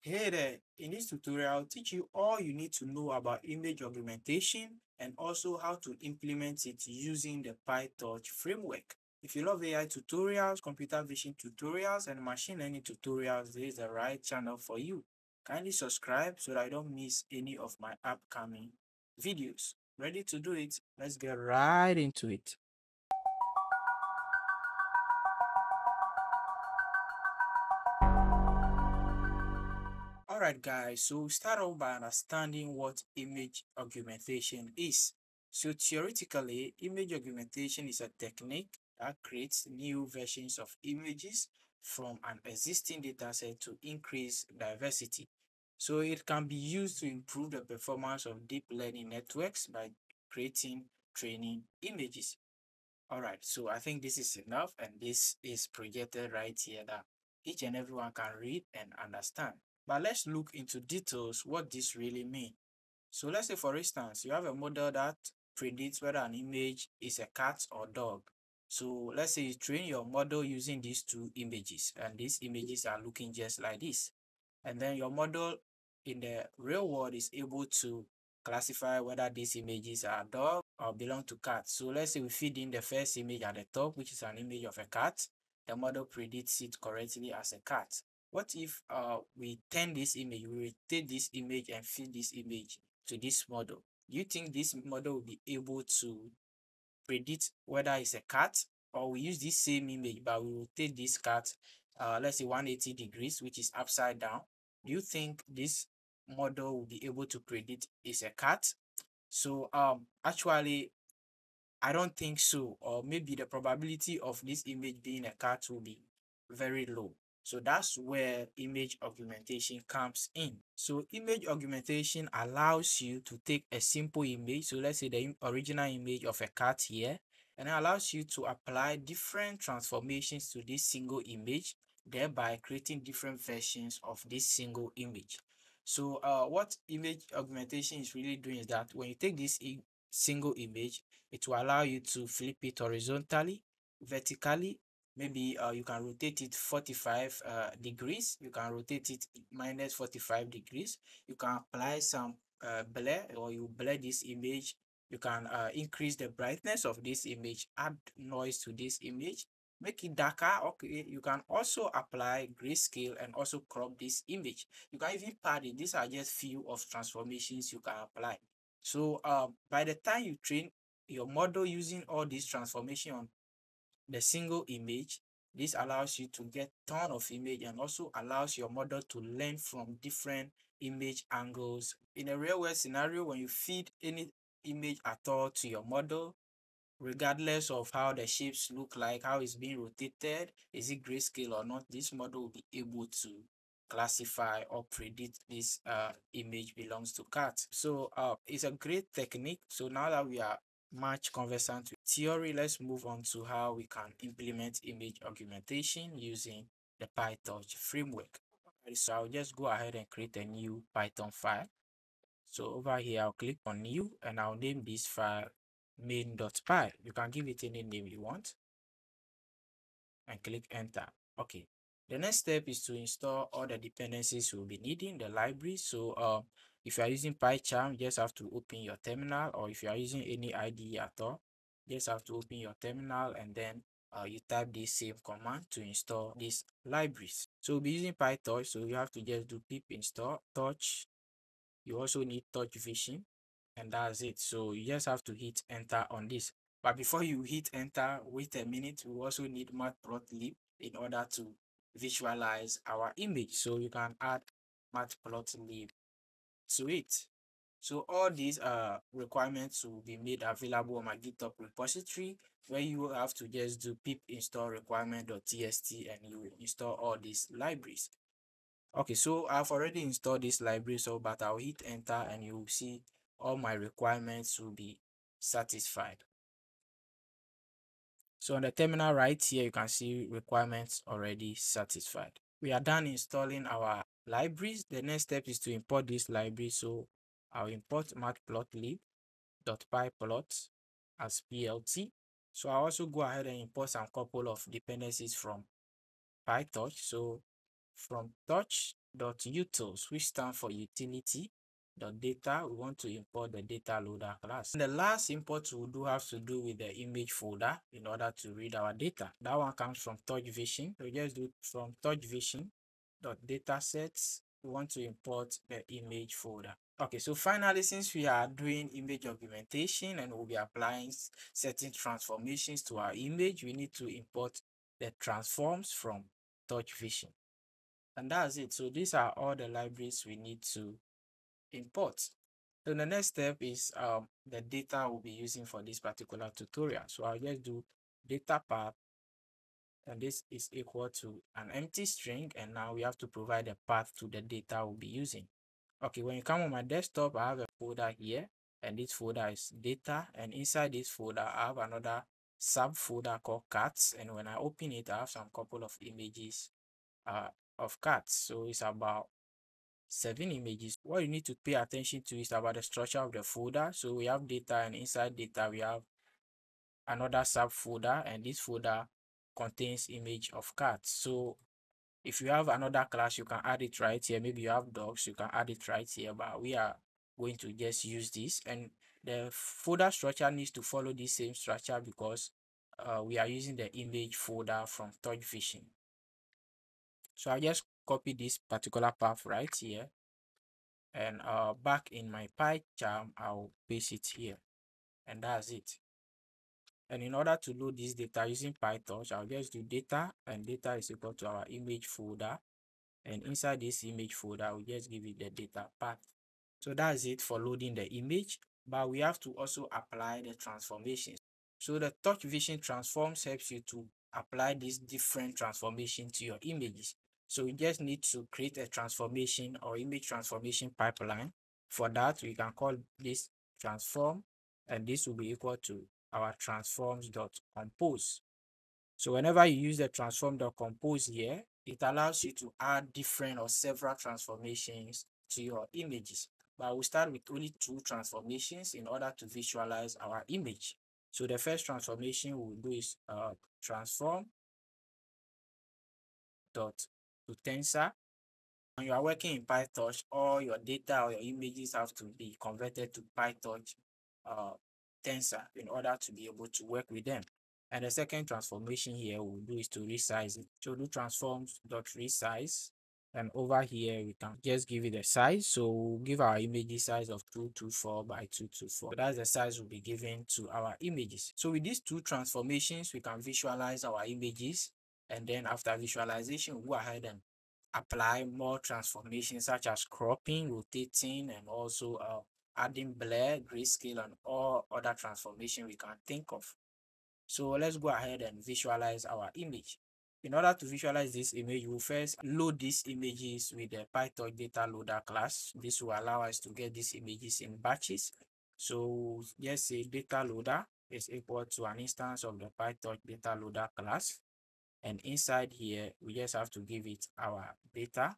Hey there, in this tutorial, I'll teach you all you need to know about image augmentation and also how to implement it using the PyTorch framework. If you love AI tutorials, computer vision tutorials, and machine learning tutorials, this is the right channel for you. Kindly subscribe so that you don't miss any of my upcoming videos. Ready to do it? Let's get right into it. Alright guys, so start off by understanding what image augmentation is. So theoretically, image augmentation is a technique that creates new versions of images from an existing dataset to increase diversity. So it can be used to improve the performance of deep learning networks by creating training images. Alright, so I think this is enough, and this is projected right here that each and everyone can read and understand. But let's look into details what this really means. So let's say, for instance, you have a model that predicts whether an image is a cat or dog. So let's say you train your model using these two images, and these images are looking just like this. And then your model in the real world is able to classify whether these images are dog or belong to cat. So let's say we feed in the first image at the top, which is an image of a cat. The model predicts it correctly as a cat. What if we turn this image, we rotate this image and feed this image to this model? Do you think this model will be able to predict whether it's a cat, or we use this same image but we rotate this cat, let's say 180 degrees, which is upside down? Do you think this model will be able to predict it's a cat? So actually, I don't think so, or maybe the probability of this image being a cat will be very low. So that's where image augmentation comes in. So image augmentation allows you to take a simple image. So let's say the original image of a cat here, and it allows you to apply different transformations to this single image, thereby creating different versions of this single image. So what image augmentation is really doing is that when you take this single image, it will allow you to flip it horizontally, vertically. Maybe you can rotate it 45 degrees. You can rotate it minus 45 degrees. You can apply some blur, or you blur this image. You can increase the brightness of this image, add noise to this image, make it darker. Okay, you can also apply grayscale and also crop this image. You can even pad it. These are just few of transformations you can apply. So by the time you train your model using all these transformation on the single image, this allows you to get ton of image and also allows your model to learn from different image angles. In a real world scenario, when you feed any image at all to your model, regardless of how the shapes look like, how it's being rotated, is it grayscale or not, this model will be able to classify or predict this image belongs to cat. So it's a great technique. So now that we are much conversant with theory, let's move on to how we can implement image augmentation using the PyTorch framework. So I'll just go ahead and create a new Python file. So over here, I'll click on new and I'll name this file main.py. You can give it any name you want and click enter. Okay. The next step is to install all the dependencies we'll be needing, the library. So if you are using PyCharm, you just have to open your terminal, or if you are using any IDE at all, you just have to open your terminal and then you type this same command to install these libraries. So we'll be using PyTorch, so you have to just do pip install torch. You also need torch vision, and that's it. So you just have to hit enter on this. But before you hit enter, wait a minute. We also need matplotlib in order to visualize our image. So you can add matplotlib to it. So all these requirements will be made available on my GitHub repository, where you will have to just do pip install requirement.txt and you will install all these libraries. Okay, so I've already installed this library, so but I'll hit enter and you will see all my requirements will be satisfied. So on the terminal right here, you can see requirements already satisfied. We are done installing our libraries. The next step is to import this library. So I'll import matplotlib.pyplot as PLT. So I'll also go ahead and import some couple of dependencies from PyTorch. So from Torch, utils, which stand for utility data. We want to import the data loader class. And the last import we do have to do with the image folder in order to read our data. That one comes from Torch Vision. So just do from Torch Vision datasets. We want to import the image folder. Okay, so finally, since we are doing image augmentation and we'll be applying certain transformations to our image, we need to import the transforms from Torch Vision. And that's it. So these are all the libraries we need to import. So the next step is the data we'll be using for this particular tutorial. So I'll just do data path, and this is equal to an empty string, and now we have to provide a path to the data we'll be using. Okay, when you come on my desktop, I have a folder here, and this folder is data, and inside this folder I have another subfolder called cats, and when I open it, I have some couple of images of cats. So it's about 7 images. What you need to pay attention to is about the structure of the folder. So we have data, and inside data we have another subfolder, and this folder contains image of cats. So if you have another class, you can add it right here. Maybe you have dogs, you can add it right here, but we are going to just use this, and the folder structure needs to follow the same structure because we are using the image folder from Torch Vision. So I just copy this particular path right here, and back in my PyCharm, I'll paste it here, and that's it. And in order to load this data using PyTorch, I'll just do data, and data is equal to our image folder, and inside this image folder, we'll just give it the data path. So that's it for loading the image, but we have to also apply the transformations. So the Torch Vision transforms helps you to apply these different transformations to your images. So we just need to create a transformation or image transformation pipeline. For that, we can call this transform, and this will be equal to our transforms.compose. So whenever you use the transform.compose here, it allows you to add different or several transformations to your images. But we'll start with only 2 transformations in order to visualize our image. So the first transformation we'll do is transform dot to tensor. When you are working in PyTorch, all your data or your images have to be converted to PyTorch tensor in order to be able to work with them. And the second transformation here we'll do is to resize it. So do transforms.resize, and over here we can just give it a size. So we'll give our image size of 224 by 224. So that's the size we'll be given to our images. So with these 2 transformations, we can visualize our images, and then after visualization, we'll go ahead and apply more transformations such as cropping, rotating, and also adding blur, grayscale, and all other transformation we can think of. So let's go ahead and visualize our image. In order to visualize this image, we'll first load these images with the PyTorch data loader class. This will allow us to get these images in batches. So just say data loader is equal to an instance of the PyTorch data loader class. And inside here, we just have to give it our data.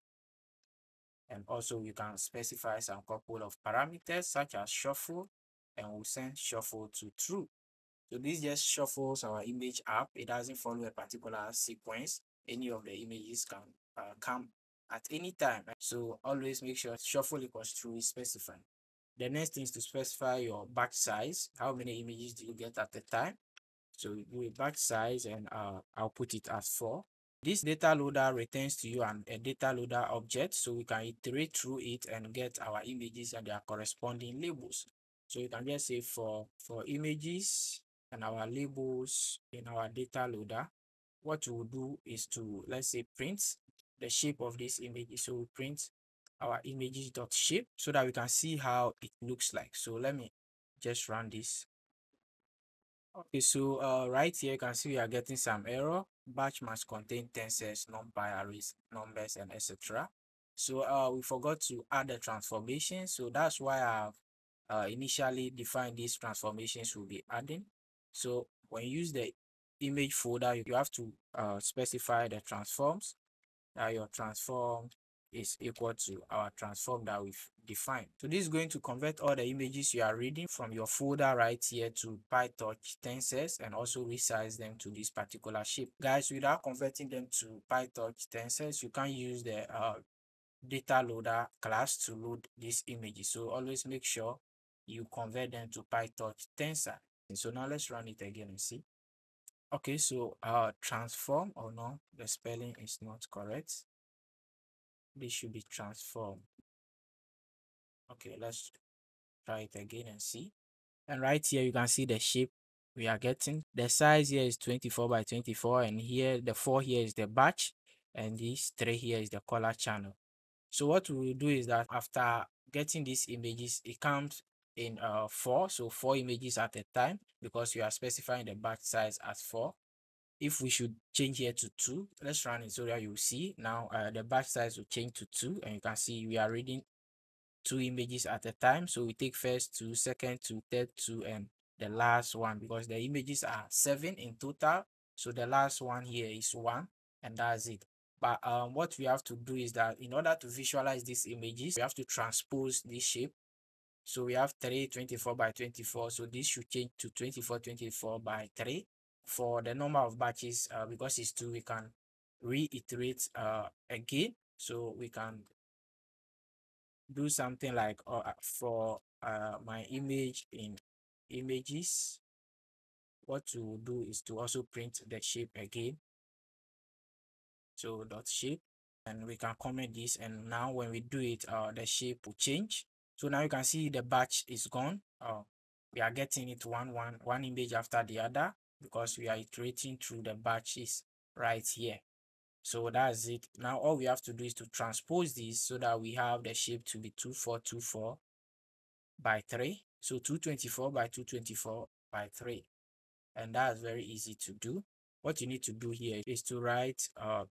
And also we can specify some couple of parameters such as shuffle, and we'll send shuffle to true. So this just shuffles our image up. It doesn't follow a particular sequence. Any of the images can come at any time. So always make sure shuffle equals true is specified. The next thing is to specify your batch size. How many images do you get at a time? So we do a batch size, and I'll put it as 4. This data loader returns to you a data loader object, so we can iterate through it and get our images and their corresponding labels. So you can just say for images and our labels in our data loader, what we'll do is to, let's say, print the shape of this image. So we print our images.shape so that we can see how it looks like. So let me just run this. Okay, so right here you can see we are getting some error. Batch must contain tensors, numpy arrays, numbers, and etc. So we forgot to add the transformation. So that's why I've initially defined these transformations we'll be adding. So when you use the image folder, you have to specify the transforms. Your transform is equal to our transform that we've defined. So this is going to convert all the images you are reading from your folder right here to PyTorch tensors, and also resize them to this particular shape. Guys, without converting them to PyTorch tensors, you can use the data loader class to load these images. So always make sure you convert them to PyTorch tensor. So now let's run it again and see. Okay, so transform, or no, the spelling is not correct. This should be transform. Okay, let's try it again and see. And right here, you can see the shape we are getting. The size here is 24 by 24, and here the 4 here is the batch, and this 3 here is the color channel. So what we will do is that after getting these images, it comes in 4, so 4 images at a time, because we are specifying the batch size as 4. If we should change here to 2, let's run it so that you see now the batch size will change to 2, and you can see we are reading 2 images at a time. So we take first 2, second 2, third 2, and the last one, because the images are 7 in total. So the last one here is 1, and that's it. But what we have to do is that in order to visualize these images, we have to transpose this shape. So we have 3 24 by 24. So this should change to 24 24 by 3. For the number of batches, because it's 2, we can reiterate again. So we can do something like for my image in images. What to do is to also print the shape again. So dot shape, and we can comment this, and now when we do it, the shape will change. So now you can see the batch is gone. We are getting it one image after the other, because we are iterating through the batches right here. So that's it. Now all we have to do is to transpose this so that we have the shape to be 2424 by 3. So 224 by 224 by 3. And that's very easy to do. What you need to do here is to write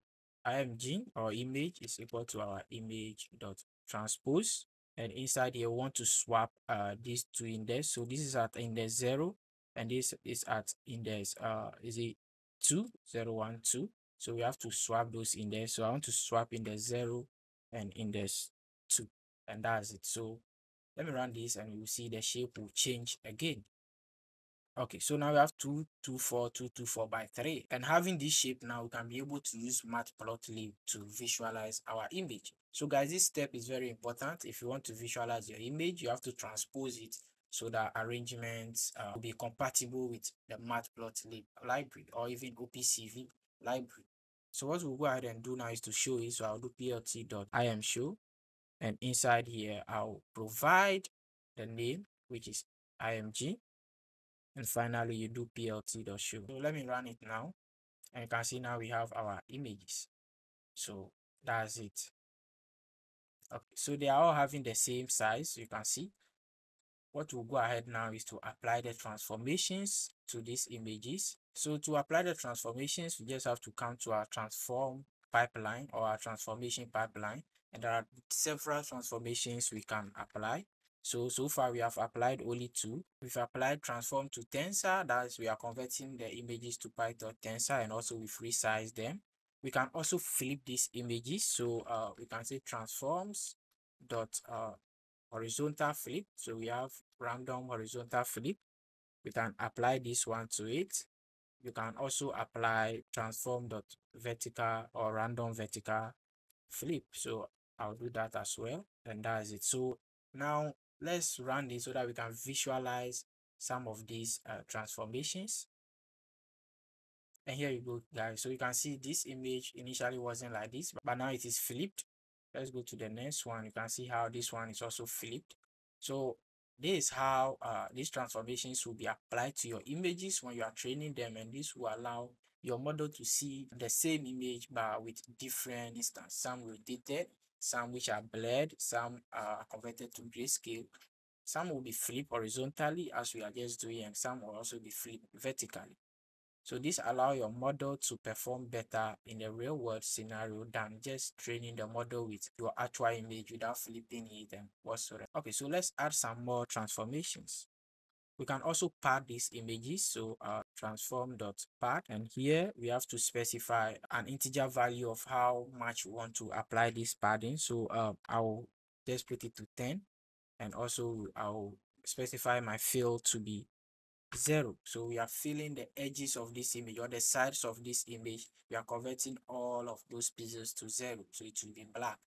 img, or image, is equal to our image dot transpose. And inside here, we want to swap these two index. So this is at index 0, and this is at index is it 2, 0, 1, 2. So we have to swap those index. So I want to swap index 0 and index 2, and that's it. So let me run this, and you see the shape will change again. Okay, so now we have 224 224 by 3, and having this shape, now we can be able to use matplotlib to visualize our image. So guys, this step is very important. If you want to visualize your image, you have to transpose it so that arrangements will be compatible with the matplotlib library, or even OPCV library. So what we'll go ahead and do now is to show it. So I'll do plt.imshow, and inside here I'll provide the name, which is img, and finally you do plt.show. So let me run it now, and you can see now we have our images. So that's it. Okay, so they are all having the same size. You can see what we'll go ahead now is to apply the transformations to these images. So to apply the transformations, we just have to come to our transform pipeline, or our transformation pipeline, and there are several transformations we can apply. So far we have applied only 2. We've applied transform to tensor, that's we are converting the images to PyTorch tensor, and also we've resized them. We can also flip these images. So we can say transforms dot horizontal flip. So we have random horizontal flip. We can apply this one to it. You can also apply transform dot vertical, or random vertical flip. So I'll do that as well, and that's it. So now let's run this so that we can visualize some of these transformations. And here you go, guys. So you can see this image initially wasn't like this, but now it is flipped. Let's go to the next one. You can see how this one is also flipped. So this is how these transformations will be applied to your images when you are training them, and this will allow your model to see the same image but with different instances. Some rotated, some which are blurred, some are converted to grayscale, some will be flipped horizontally as we are just doing, and some will also be flipped vertically. So this allows your model to perform better in a real world scenario than just training the model with your actual image without flipping it and whatsoever. Okay, so let's add some more transformations. We can also pad these images. So transform.pad, and here we have to specify an integer value of how much we want to apply this padding. So I'll just put it to 10, and also I'll specify my fill to be 0. So we are filling the edges of this image, or the sides of this image. We are converting all of those pieces to 0, so it will be black.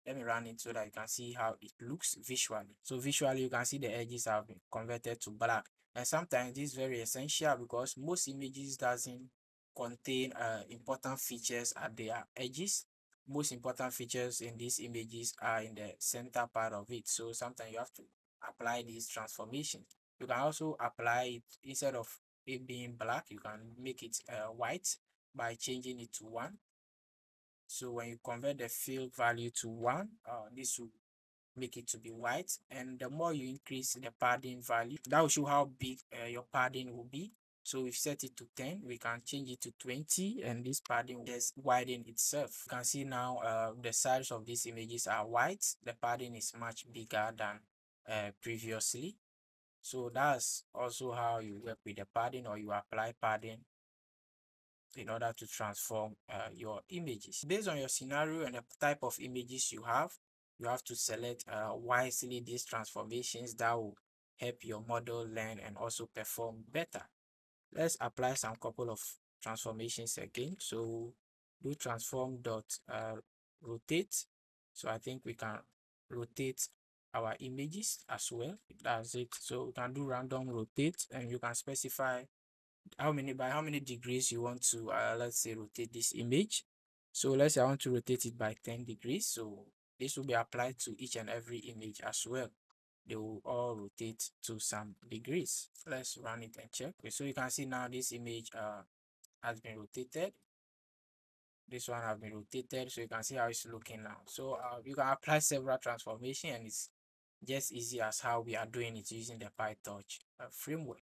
Let me run it so that you can see how it looks visually. So visually, you can see the edges have been converted to black. And sometimes this is very essential because most images doesn't contain important features at their edges. Most important features in these images are in the center part of it. So sometimes you have to apply this transformation. You can also apply it instead of it being black, you can make it white by changing it to 1. So when you convert the fill value to 1, this will make it to be white. And the more you increase the padding value, that will show how big your padding will be. So we've set it to 10, we can change it to 20, and this padding will just widen itself. You can see now the size of these images are white. The padding is much bigger than previously. So that's also how you work with the padding, or you apply padding in order to transform your images. Based on your scenario and the type of images you have to select wisely these transformations that will help your model learn and also perform better. Let's apply some couple of transformations again. So do transform dot rotate. So I think we can rotate our images as well. That's it. So we can do random rotate, and you can specify by how many degrees you want to let's say rotate this image. So let's say I want to rotate it by 10 degrees. So this will be applied to each and every image as well. They will all rotate to some degrees. Let's run it and check. Okay, so you can see now this image has been rotated. This one has been rotated, so you can see how it's looking now. So you can apply several transformation, and it's just easy as how we are doing it using the PyTorch framework.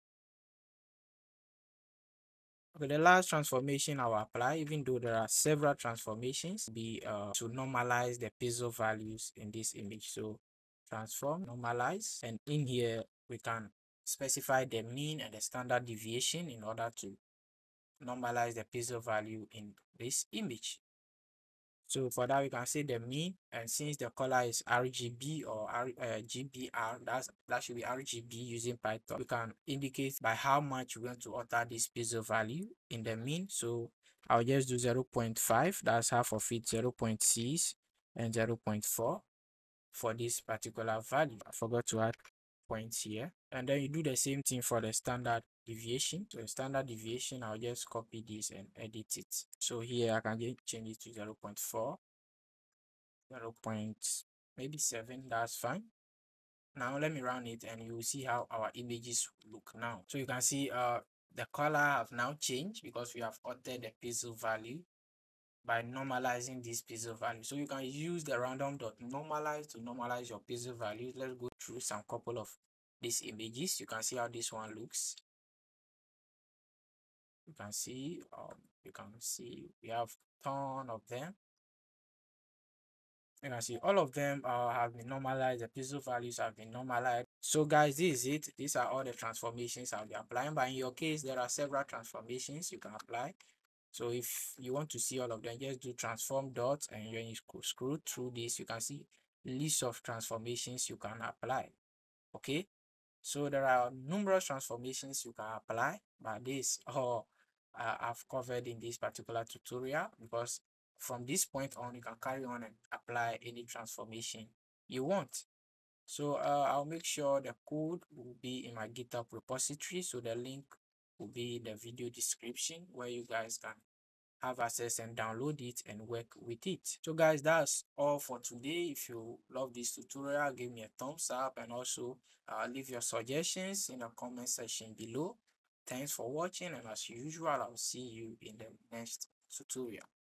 Okay, the last transformation I will apply, even though there are several transformations, be to normalize the pixel values in this image. So transform, normalize, and in here we can specify the mean and the standard deviation in order to normalize the pixel value in this image. So for that, we can say the mean, and since the color is RGB or GBR, that should be RGB using Python. We can indicate by how much we want to alter this pixel value in the mean. So I'll just do 0.5, that's half of it, 0.6 and 0.4 for this particular value. I forgot to add points here. And then you do the same thing for the standard deviation. So the standard deviation, I'll just copy this and edit it. So here I can just change it to 0.4, 0. maybe 7, that's fine. Now let me run it and you will see how our images look now. So you can see the color have now changed because we have altered the pixel value by normalizing this pixel value. So you can use the random dot normalize to normalize your pixel values. Let's go through some couple of these images. You can see how this one looks. You can see we have ton of them. You can see all of them have been normalized. The pixel values have been normalized. So guys, this is it. These are all the transformations I'll be applying. But in your case, there are several transformations you can apply. So if you want to see all of them, just do transform dot, and when you scroll through this, you can see list of transformations you can apply. Okay, so there are numerous transformations you can apply, but this all I've covered in this particular tutorial, because from this point on you can carry on and apply any transformation you want. So I'll make sure the code will be in my GitHub repository, so the link will be in the video description where you guys can have access and download it and work with it. So guys, that's all for today. If you love this tutorial, give me a thumbs up, and also leave your suggestions in the comment section below. Thanks for watching, and as usual, I'll see you in the next tutorial.